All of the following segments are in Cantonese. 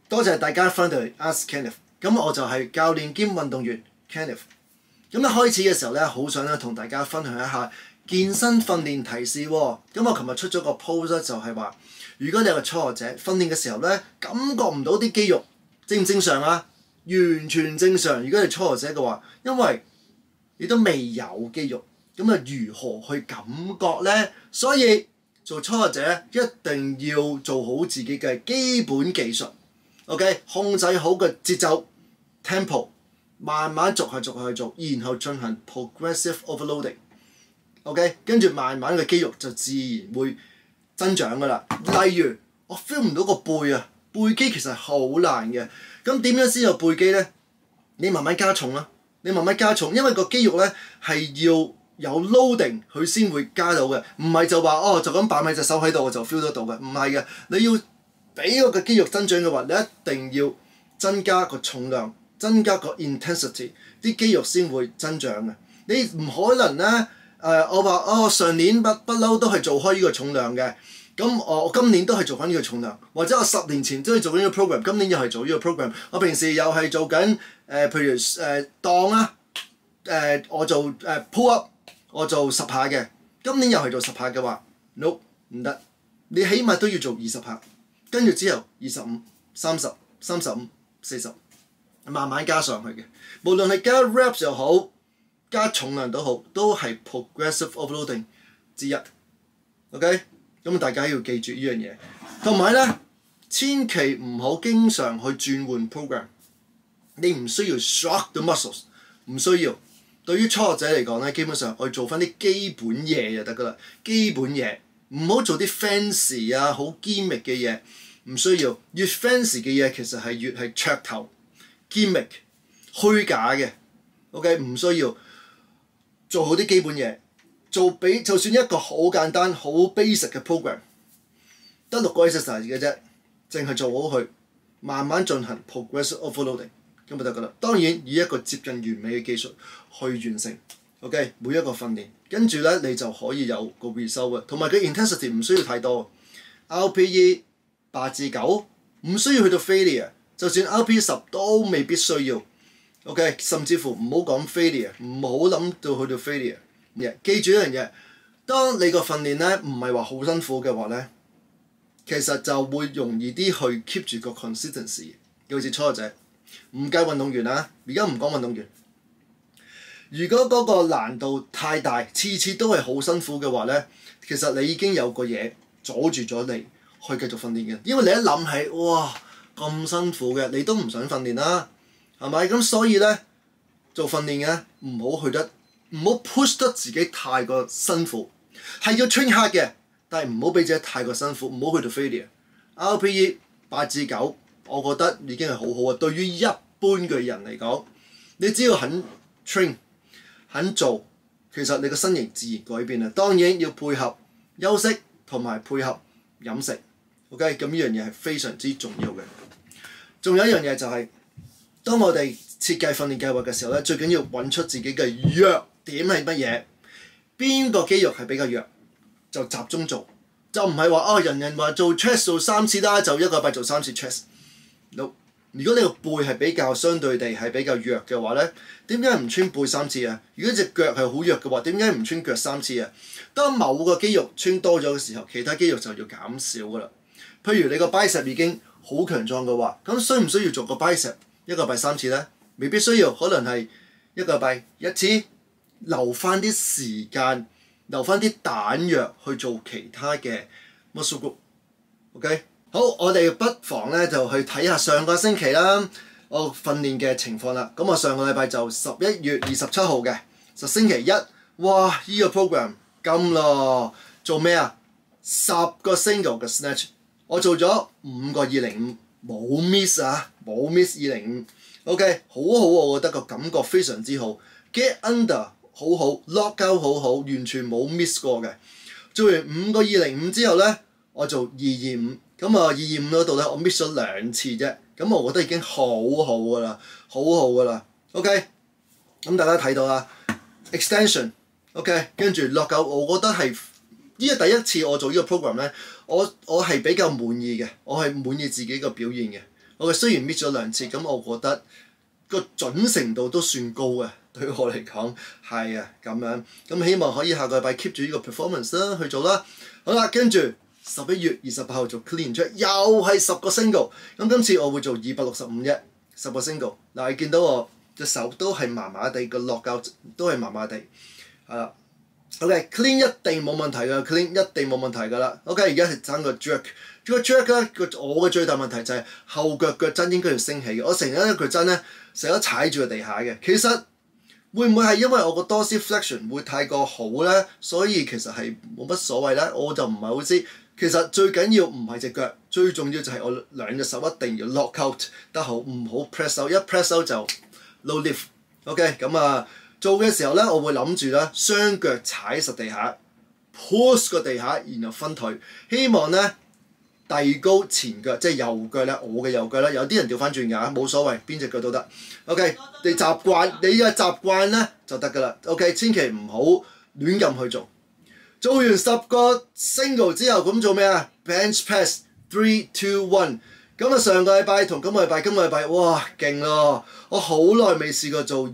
多謝大家翻到嚟 Ask Kenneth， 咁我就係教練兼運動員 Kenneth。咁一開始嘅時候咧，好想咧同大家分享一下健身訓練提示喎。咁我琴日出咗個 post 咧，就係話，如果你係個初學者訓練嘅時候咧，感覺唔到啲肌肉，正唔正常啊？完全正常。如果你係初學者嘅話，因為你都未有肌肉，咁啊如何去感覺咧？所以做初學者一定要做好自己嘅基本技術。OK， 控制好個節奏 tempo， 慢慢逐下去做，然後進行 progressive overloading。OK， 跟住慢慢嘅肌肉就自然會增長㗎啦。例如我 feel 唔到個背啊，背肌其實好難嘅。咁點樣先有背肌咧？你慢慢加重啦，因為個肌肉咧係要有 loading 佢先會加到嘅，唔係就話就咁擺埋隻手喺度我就 feel 得到嘅，唔係嘅，你要俾嗰個肌肉增長嘅話，你一定要增加個重量，增加個 intensity， 啲肌肉先會增長嘅。你唔可能咧我話上年不嬲都係做開呢個重量嘅，咁我今年都係做緊呢個重量，或者我10年前都係做緊呢個 program， 今年又係做呢個 program。我平時又係做緊譬如檔啦，我做pull up， 我做10下嘅，今年又係做10下嘅話 ，no 唔得，你起碼都要做20下。跟住之後25、30、35、40，慢慢加上去嘅。無論係加 reps 又好，加重量都好，都係 progressive overloading 之一。OK， 咁大家要記住呢樣嘢。同埋咧，千祈唔好經常去轉換 program。你唔需要 shock the muscles， 唔需要。對於初學者嚟講咧，基本上我做翻啲基本嘢就得㗎啦。基本嘢。唔好做啲 fancy 啊，好堅密嘅嘢，唔需要。越 fancy 嘅嘢其實係越係噱頭、堅密、虛假嘅。OK， 唔需要。做好啲基本嘢，就算一個好簡單、好 basic 嘅 program， 得6個 exercise 嘅啫，淨係做好佢，慢慢進行 progressive overloading， 咁就得㗎啦。當然以一個接近完美嘅技術去完成。OK， 每一個訓練，跟住咧你就可以有個 result 嘅，同埋佢 intensity 唔需要太多 ，RPE 8至9，唔需要去到 failure， 就算 RPE 10都未必需要。OK， 甚至乎唔好講 failure， 唔好諗到去到 failure。記住一樣嘢，當你個訓練咧唔係話好辛苦嘅話咧，其實就會容易啲去 keep 住個 consistency。尤其是初學者，唔計運動員啊，而家唔講運動員。如果嗰個難度太大，次次都係好辛苦嘅話咧，其實你已經有個嘢阻住咗你去繼續訓練嘅。因為你一諗起，哇咁辛苦嘅，你都唔想訓練啦，係咪？咁所以咧做訓練嘅唔好 push 得自己太過辛苦，係要 train hard 嘅，但係唔好俾自己太過辛苦，唔好去到 failure。RPE 8至9，我覺得已經係好好啊。對於一般嘅人嚟講，你只要肯 train。肯做，其實你個身形自然改變啦。當然要配合休息同埋配合飲食。OK， 咁呢樣嘢係非常之重要嘅。仲有一樣嘢就係，當我哋設計訓練計劃嘅時候咧，最緊要揾出自己嘅弱點係乜嘢，邊個肌肉係比較弱，就集中做，就唔係話人人話做 chest 做3次啦，就一個禮拜做3次 chest。No。如果你個背係比較相對地係比較弱嘅話咧，點解唔穿背3次啊？如果隻腳係好弱嘅話，點解唔穿腳3次啊？當某個肌肉穿多咗嘅時候，其他肌肉就要減少㗎啦。譬如你個 bicep 已經好強壯嘅話，咁需唔需要做個 bicep 一個禮拜3次咧？未必需要，可能係一個禮拜1次，留翻啲時間，留翻啲彈藥去做其他嘅 muscle group。OK。好，我哋不妨咧就去睇下上個星期啦，我訓練嘅情況啦。咁我上個禮拜就11月27號嘅，就星期一，哇！依個 program 咁咯，做咩啊？10個 single 嘅 snatch， 我做咗5個205，冇 miss 啊，冇 miss 205。OK， 好好，我覺得個感覺非常之好 ，get under 好好 ，lock out 好好，完全冇 miss 過嘅。做完5個205之後咧，我做225。咁225嗰度咧，我 miss 咗2次啫。咁我覺得已經好好㗎啦，好好㗎啦。OK， 咁大家睇到啦 ，extension。OK， 跟住落夠，我覺得係呢個第一次我做呢個 program 咧，我係比較滿意嘅，我係滿意自己個表現嘅。 我雖然 miss 咗2次，咁我覺得個準程度都算高嘅，對我嚟講係啊咁樣。咁希望可以下個禮拜 keep 住呢個 performance 啦去做啦。好啦，跟住11月28號做 clean check，又係10個 single。咁今次我會做265啫，10個 single。嗱，你見到我隻手都係麻麻地，個落教都係麻麻地，係啦。OK，clean 一定冇問題㗎 ，clean 一定冇問題㗎啦。OK，而家係爭個 jerk。個 jerk 咧，我嘅最大問題就係後腳踭應該要升起嘅。我成日咧腳踭咧成日都踩住個地下嘅。其實會唔會係因為我個 dorsiflexion 會太過好咧，所以其實係冇乜所謂咧？我就唔係好知。其實最緊要唔係隻腳，最重要就係我兩隻手一定要 lock out 得好，唔好 press out。一 press out 就 low lift。OK， 咁啊做嘅時候咧，我會諗住咧雙腳踩實地下 ，push 個地下，然後分腿，希望咧遞高前腳，即係右腳咧，我嘅右腳咧，有啲人調翻轉㗎，冇所謂，邊隻腳都得。OK， 你習慣，你嘅習慣咧就得㗎啦。OK， 千祈唔好亂咁去做。做完10個 single 之後，咁做咩啊 ？bench press 3, 2, 1。咁啊，上個禮拜同今個禮拜，哇，勁咯！我好耐未試過做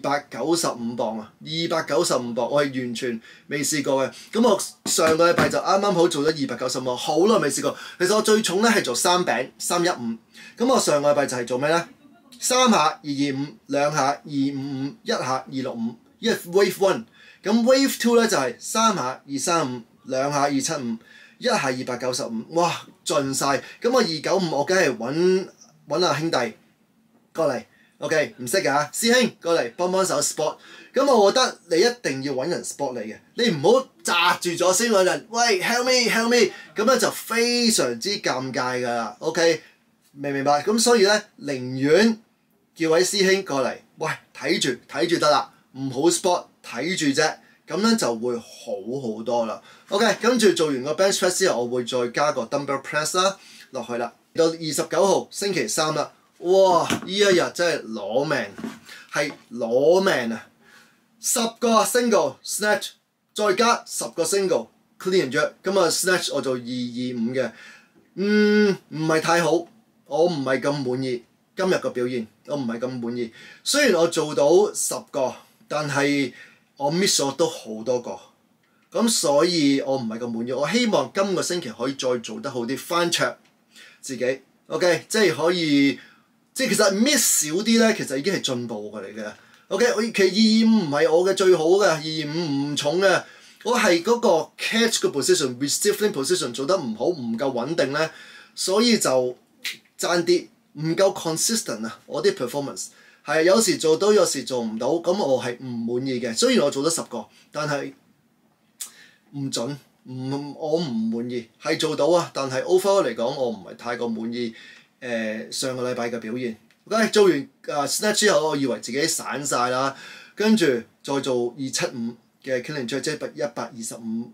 295磅啊！295磅，我係完全未試過嘅。咁我上個禮拜就啱啱好做咗295磅，好耐未試過。其實我最重咧係做3餅315。咁我上個禮拜就係做咩咧？3下225，兩下255，一下265，因為 wave 1。咁 wave 2咧就係3下235，兩下275，一下295，哇盡晒！咁我295我梗係揾阿兄弟過嚟 ，OK 唔識㗎，師兄過嚟幫手 spot。咁我覺得你一定要揾人 spot 你嘅，你唔好擲住咗先揾人，喂 help me，咁樣就非常之尷尬㗎啦 ，OK 明唔明白？咁所以咧，寧願叫位師兄過嚟，喂睇住得啦，唔好 spot 睇住啫。咁樣就會好多啦。OK， 跟住做完個 bench press 之後，我會再加個 dumbbell press 啦落去啦。到29號星期3啦，哇！呢一日真係攞命，係攞命啊！10個 single snatch， 再加10個 single clean and jerk。咁啊 snatch 我做225嘅，唔係太好，我唔係咁滿意今日個表現，我唔係咁滿意。雖然我做到10個，但係我 miss 咗都好多個，咁所以我唔係咁滿意。我希望今個星期可以再做得好啲，翻桌自己 ，OK， 即係可以，即係其實 miss 少啲咧，其實已經係進步嚟嘅。OK， 其實225唔係我嘅最好嘅，225唔重嘅，我係嗰個 catch 個 position、receiving position 做得唔好，唔夠穩定咧，所以就爭啲唔夠 consistent 啊，我啲 performance。係有時做到，有時做唔到，咁我係唔滿意嘅。雖然我做咗10個，但係唔準，我唔滿意。係做到啊，但係 overall 嚟講，我唔係太過滿意。上個禮拜嘅表現。OK， 做完snatch 之後，我以為自己散晒啦，跟住再做275嘅 clean and jerk， 即係125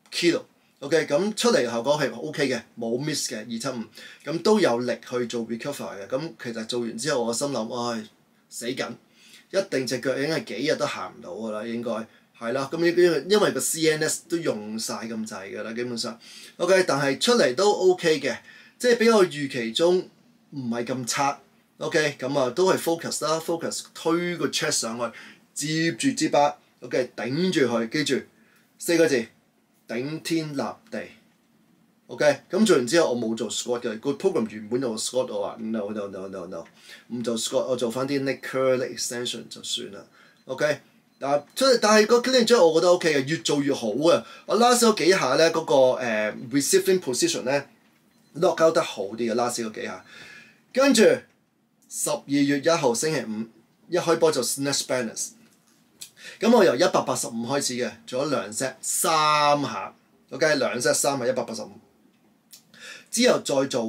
kilo。OK， 咁出嚟效果係 OK 嘅，冇 miss 嘅275，咁都有力去做 recover 嘅。咁其實做完之後，我心諗，唉〜死緊，一定隻腳已經係幾日都行唔到㗎啦，應該係啦。咁因為個 CNS 都用晒咁滯㗎啦，基本上 OK， 但係出嚟都 OK 嘅，即係比我預期中唔係咁差。OK， 咁啊都係 focus 啦 ，focus 推個 chest 上去，接住支巴 ，OK 頂住佢，記住4個字，頂天立地。OK， 咁做完之後我冇做 squat 嘅，個 program 原本有 squat， 我話 no， 唔做 squat， 我做翻啲 neck curl extension 就算啦。OK， 但係個 clean and jerk 我覺得 OK 嘅，越做越好啊！我 last 嗰幾下咧，嗰個receiving position 咧 lock out 得好啲嘅 last 嗰幾下。跟住12月1號星期5一開波就 snatch banners， 咁我由185開始嘅，做咗2 set 3下。OK， 2 set 3下185。之後再做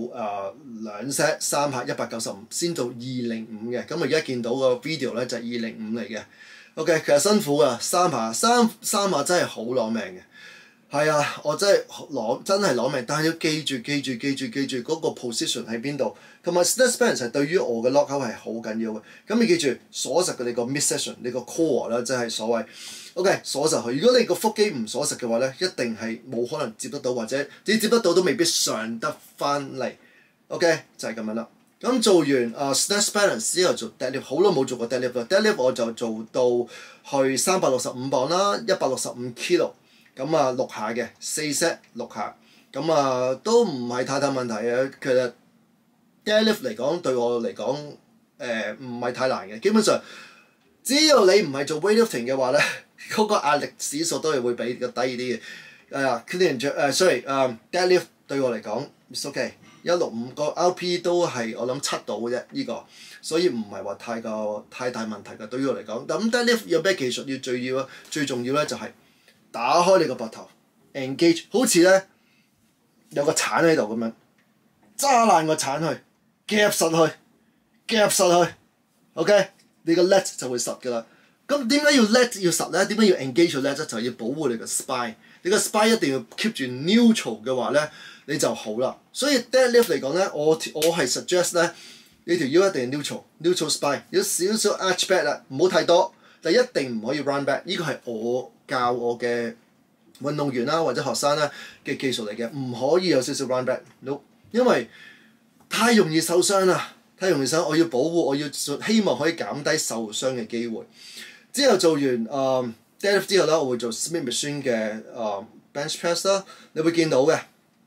2 set 3下195，先做205嘅。咁我而家見到個 video 咧就係205嚟嘅。OK， 其實辛苦㗎，3下三下真係好攞命嘅。係啊，我真係攞命，但係要記住嗰個 position 喺邊度。同埋 snatch balance 係對於我嘅 lockout 係好緊要嘅。咁你記住鎖實你個 midsection， 你個 core 啦，即係所謂 OK 鎖實佢。如果你個腹肌唔鎖實嘅話咧，一定係冇可能接得到，或者你接得到都未必上得翻嚟。OK 就係咁樣啦。 咁做完snatch balance 之後做 deadlift， 好耐冇做過 deadlift 啦。deadlift 我就做到去365磅啦，165 kilo， 咁6下嘅4 set 6下，咁都唔係太大問題嘅。其實 deadlift 嚟講對我嚟講唔係太難嘅，基本上只要你唔係做 weightlifting 嘅話咧，嗰個壓力指數都係會比較低啲嘅。deadlift 對我嚟講 it's ok。165個 RP 都係我諗7度嘅啫，呢個，所以唔係話太大問題嘅對於我嚟講。咁 deadlift 有咩技術最重要咧就係打開你個膊頭 engage， 好似咧有個鏟喺度咁樣，揸爛個鏟去，夾實去 ，OK， 你個 lat 就會實㗎啦。咁點解要 lat 要實咧？點解要 engage 個 lat 咧？就係要保護你個 spine。你個 spine 一定要 keep 住 neutral 嘅話咧，你就好啦。所以 deadlift 嚟講咧，我係 suggest 咧，你條腰一定 neutral spine， 有少少 arch back 啦，唔好太多，但一定唔可以 run back。呢個係我教我嘅運動員啦或者學生啦嘅技術嚟嘅，唔可以有少少 run back，no， 因為太容易受傷啦，我要保護，我要希望可以減低受傷嘅機會。之後做完deadlift 之後咧，我會做 Smith Machine 嘅bench press 啦，你會見到嘅。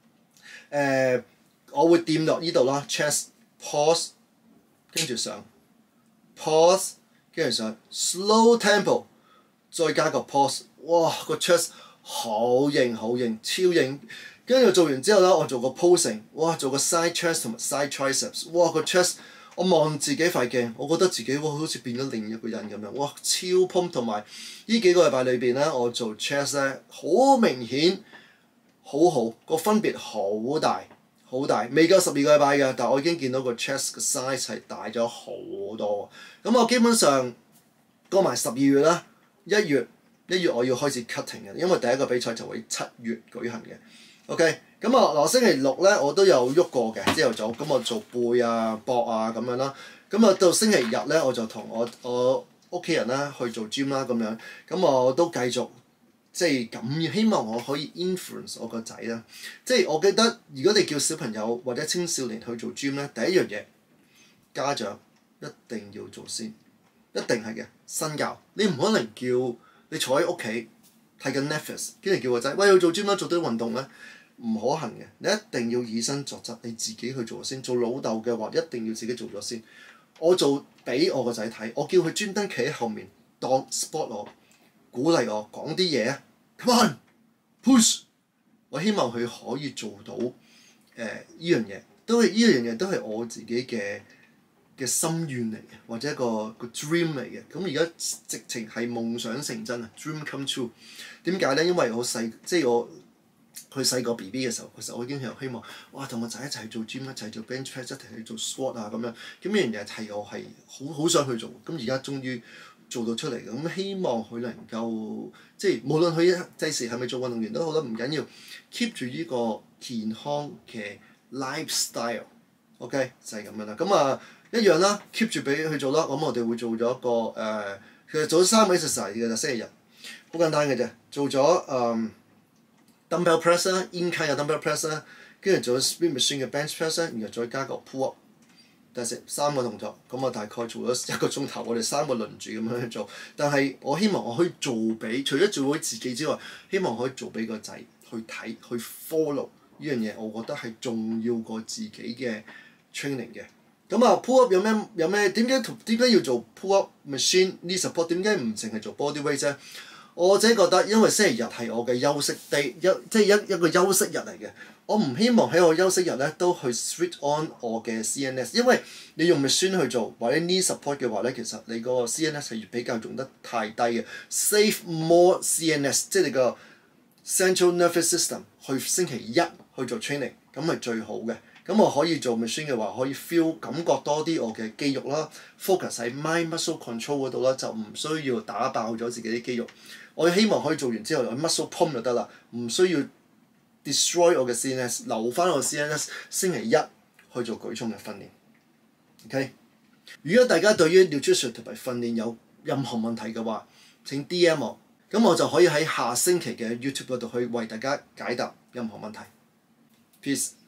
我會掂落呢度啦 ，chest pause 跟住上 pause 跟住上 slow tempo， 再加個 pause， 哇個 chest 好型超型。跟住做完之後咧，我做個 posing， 哇做個 side chest 同埋 side triceps， 哇個 chest 我望自己塊鏡，我覺得自己好似變咗另一個人咁樣，哇超 pump。同埋呢幾個禮拜裏邊咧，我做 chest 咧好明顯。好個分別好大，未夠12個禮拜嘅，但我已經見到個 chest 嘅 size 係大咗好多。咁我基本上過埋12月啦，1月我要開始 cutting 嘅，因為第一個比賽就會7月舉行嘅。OK， 咁我星期6咧我都有喐過嘅朝頭早，咁我做背啊、膊啊咁樣啦。咁到星期日咧我就同我屋企人啦去做 gym 啦咁樣，咁我都繼續。即係咁，希望我可以 influence 我個仔啦。即係我記得，如果你叫小朋友或者青少年去做 gym 咧，第一樣嘢家長一定要做先，一定係嘅。身教你唔可能叫你坐喺屋企睇緊 Netflix， 跟住叫個仔喂去做 gym 啦，做啲運動咧，唔可行嘅。你一定要以身作則，你自己去做先。做老豆嘅話，一定要自己做咗先。我做俾我個仔睇，我叫佢專登企喺後面當 spot 我。鼓勵我講啲嘢 ，come on push， 我希望佢可以做到呢樣嘢，呢樣嘢都係我自己嘅心願嚟嘅，或者一個 dream 嚟嘅。咁而家直情係夢想成真啊 ，dream come true。點解咧？因為我佢細個 BB 嘅時候，其實我已經係希望，哇，同個仔一齊做 gym， 一齊做 bench press， 一齊去做 squat 啊咁樣。咁呢樣嘢係我係好想去做。咁而家終於做到出嚟嘅，咁希望佢能夠即係無論佢第時係咪做運動員都好啦，唔緊要 keep 住呢個健康嘅 lifestyle。OK 就係咁樣啦。咁一樣啦 ，keep 住俾佢做啦。咁我哋會做咗一個其實做咗3個 exercise 嘅就星期日，好簡單嘅啫。做咗dumbbell press 啦 ，in-kind 嘅 dumbbell press 啦，跟住做咗 Smith Machine 嘅 bench press 啦，然後再加個 pull up。但係3個動作，咁我大概做咗1個鐘頭，我哋3個輪住咁樣去做。但係我希望我可以做俾，除咗做俾自己之外，希望可以做俾個仔去睇，去 follow 呢樣嘢，我覺得係重要過自己嘅 training 嘅。咁pull up 有咩？點解要做 pull up machine knee support？ 點解唔淨係做 body weight 啫？我自己覺得，因為星期日係我嘅休息 day， 即係一個休息日嚟嘅。我唔希望喺我休息日咧都去 switch on 我嘅 CNS， 因為你用 machine 去做或者 knee support 嘅話咧，其實你個 CNS 係比較用得太低嘅。Save more CNS， 即係你個 central nervous system 去星期一去做 training， 咁係最好嘅。咁我可以做 machine 嘅話，可以 feel 感覺多啲我嘅肌肉啦 ，focus 喺 mind muscle control 嗰度啦，就唔需要打爆咗自己啲肌肉。我希望可以做完之後有 muscle pump 就得啦，唔需要 destroy 我嘅 CNS， 留翻我 CNS 星期一去做舉重嘅訓練。OK， 如果大家對於 nutrition 同埋訓練有任何問題嘅話，請 DM 我，咁我就可以喺下星期嘅 YouTube 嗰度去為大家解答任何問題。Peace。